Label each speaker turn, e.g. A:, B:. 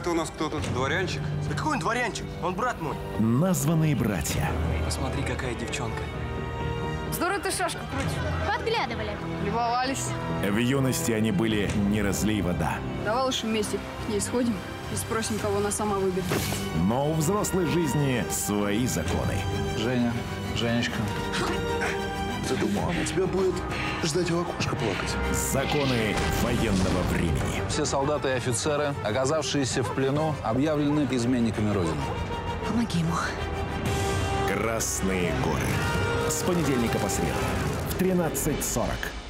A: это у нас кто тут, дворянчик?
B: Да какой он дворянчик? Он брат мой.
C: Названные братья.
D: Посмотри, какая девчонка.
E: Здорово ты шашку крутишь.
F: Подглядывали.
E: Любовались.
C: В юности они были не разлей вода.
E: Давай лучше вместе к ней сходим и спросим, кого она сама выберет.
C: Но у взрослой жизни свои законы.
D: Женя, Женечка.
G: Ты думал, она тебя будет ждать у окошка плакать?
C: Законы военного времени.
D: Все солдаты и офицеры, оказавшиеся в плену, объявлены изменниками Родины.
F: Помоги ему.
C: Красные горы. С понедельника по среду в 13:40.